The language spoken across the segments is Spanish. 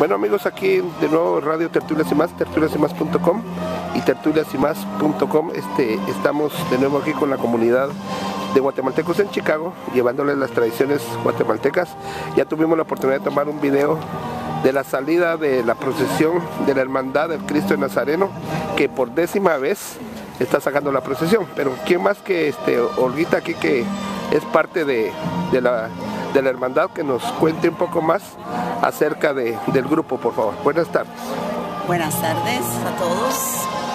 Bueno amigos, aquí de nuevo Radio Tertulias y Más, tertuliasymas.com y tertuliasymas.com. Estamos de nuevo aquí con la comunidad de guatemaltecos en Chicago, llevándoles las tradiciones guatemaltecas. Ya tuvimos la oportunidad de tomar un video de la salida de la procesión de la Hermandad del Cristo de Nazareno, que por 10ª vez está sacando la procesión. Pero quién más que Olguita aquí, que es parte de la hermandad, que nos cuente un poco más acerca del grupo, por favor. Buenas tardes. Buenas tardes a todos.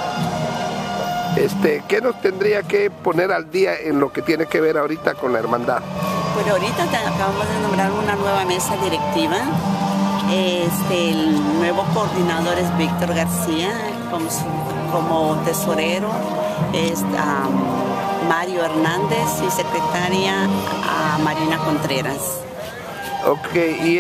¿Qué nos tendría que poner al día en lo que tiene que ver ahorita con la hermandad? Pues ahorita acabamos de nombrar una nueva mesa directiva. El nuevo coordinador es Víctor García, como tesorero es Mario Hernández y secretaria Marina Contreras. Ok, y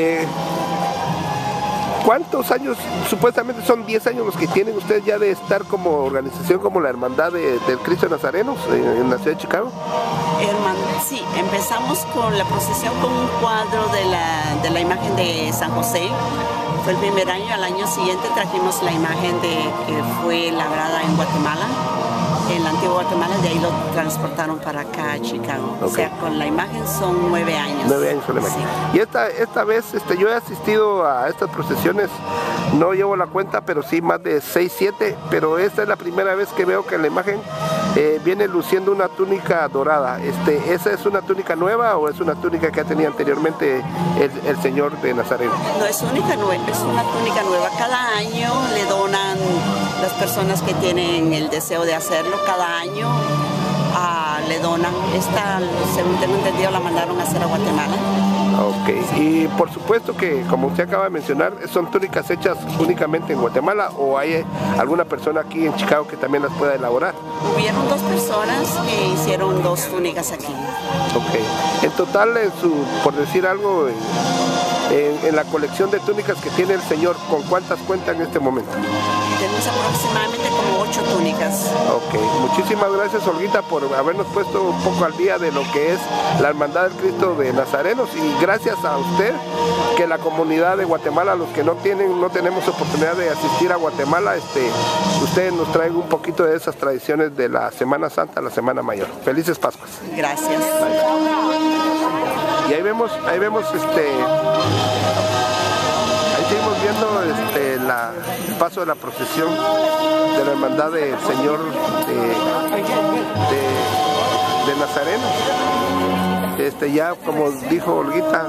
¿cuántos años? Supuestamente son 10 años los que tienen ustedes ya de estar como organización, como la Hermandad del Cristo de Nazareno en la ciudad de Chicago. Sí, empezamos con la procesión con un cuadro de la imagen de San José. Fue el primer año. Al año siguiente trajimos la imagen que fue labrada en Guatemala, en la antigua Guatemala. De ahí lo transportaron para acá a Chicago. Okay. O sea, con la imagen son 9 años. 9 años con la imagen. Sí. Y esta vez yo he asistido a estas procesiones, no llevo la cuenta, pero sí más de 6, 7, pero esta es la primera vez que veo que la imagen viene luciendo una túnica dorada. ¿Esa es una túnica nueva o es una túnica que ha tenido anteriormente el Señor de Nazareno? No, es única nueva, es una túnica nueva. Cada año le donan las personas que tienen el deseo de hacerlo, cada año le donan. Esta, según tengo entendido, la mandaron a hacer a Guatemala. Ok, y por supuesto que, como usted acaba de mencionar, ¿son túnicas hechas únicamente en Guatemala o hay alguna persona aquí en Chicago que también las pueda elaborar? Hubieron 2 personas que hicieron 2 túnicas aquí. Ok, en total, por decir algo, en la colección de túnicas que tiene el Señor, ¿con cuántas cuenta en este momento? Tenemos aproximadamente como 8 túnicas. Ok, muchísimas gracias Olguita por habernos puesto un poco al día de lo que es la Hermandad del Cristo de Nazarenos, y gracias a usted que la comunidad de Guatemala, los que no tenemos oportunidad de asistir a Guatemala, ustedes nos traen un poquito de esas tradiciones de la Semana Santa, la Semana Mayor. Felices Pascuas. Gracias. Y ahí vemos ahí seguimos viendo el paso de la procesión de la Hermandad del Señor de Nazareno. Ya, como dijo Olguita,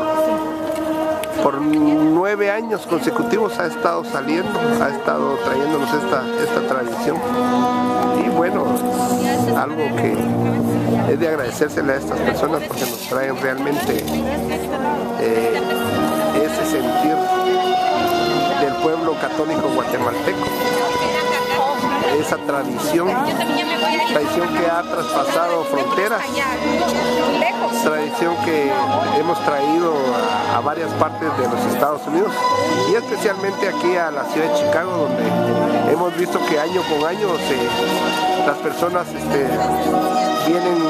por 9 años consecutivos ha estado saliendo, ha estado trayéndonos esta tradición. Y bueno, algo que es de agradecérsele a estas personas, porque nos traen realmente ese sentir del pueblo católico guatemalteco, esa tradición que ha traspasado fronteras, tradición que hemos traído a varias partes de los Estados Unidos, y especialmente aquí a la ciudad de Chicago, donde hemos visto que año con año las personas vienen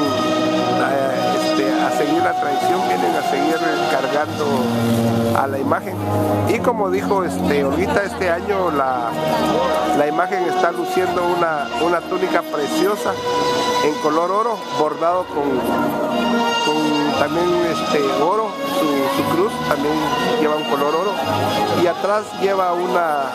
a seguir la tradición, vienen a seguir cargando a la imagen. Y como dijo Olguita, este año la imagen está luciendo una túnica preciosa en color oro, bordado con también oro. Su cruz también lleva un color oro, y atrás lleva una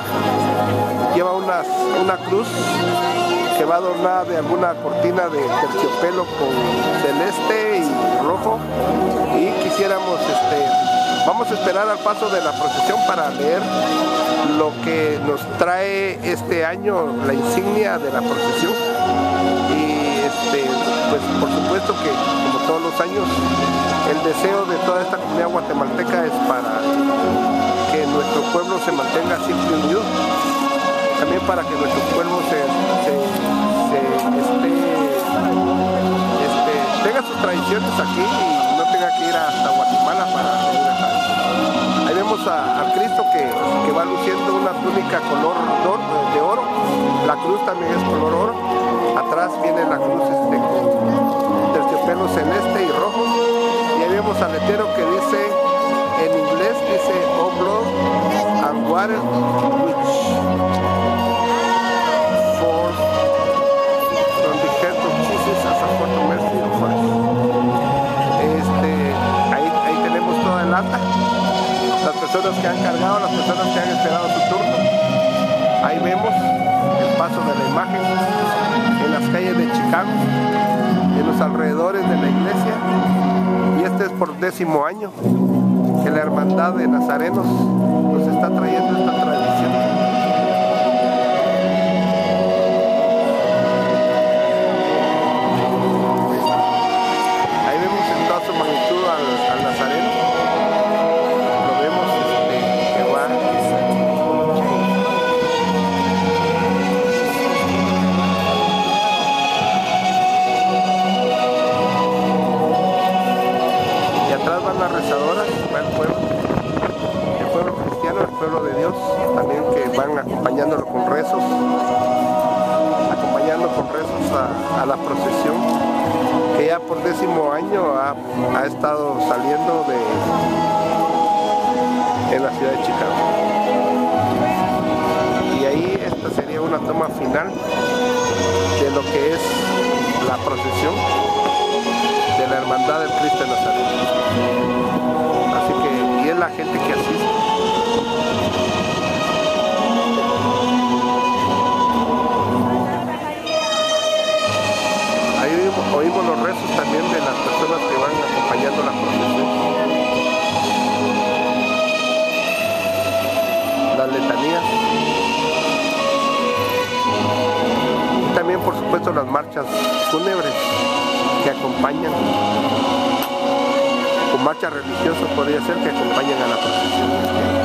cruz que va adornada de alguna cortina de terciopelo con celeste y rojo. Y quisiéramos, vamos a esperar al paso de la procesión para leer lo que nos trae este año, la insignia de la procesión. Y pues por supuesto que, como todos los años, el deseo de toda esta comunidad guatemalteca es para que nuestro pueblo se mantenga siempre unido, también para que nuestro pueblo tenga sus tradiciones aquí y no tenga que ir hasta Guatemala para tener la tradición. Ahí vemos al Cristo que va luciendo una túnica color de oro, la cruz también es color oro, atrás viene la cruz con terciopelo celeste y rojo, y ahí vemos al letrero que dice, en inglés dice "Oh Blood celebrated which from the head of Jesus as a photo mercy for us. Ahí tenemos toda el ata, las personas que han cargado, las personas que han esperado su turno. Ahí vemos el paso de la imagen en las calles de Chicago, en los alrededores de la iglesia, y este es por 10º año que la hermandad de nazarenos nos está trayendo esta tradición. Ahí vemos en toda su magnitud al nazareno, lo vemos que va. Las rezadoras, va el pueblo cristiano, el pueblo de Dios, también que van acompañándolo con rezos, a la procesión, que ya por 10º año ha estado saliendo en la ciudad de Chicago. Y ahí esta sería una toma final de lo que es la procesión de la Hermandad del Cristo de Nazaret. Así que, y es la gente que asiste. Ahí oímos los rezos también de las personas que van acompañando la procesión. Las letanías. Y también, por supuesto, las marchas fúnebres que acompañan, o marchas religiosas podría ser, que acompañan a la procesión.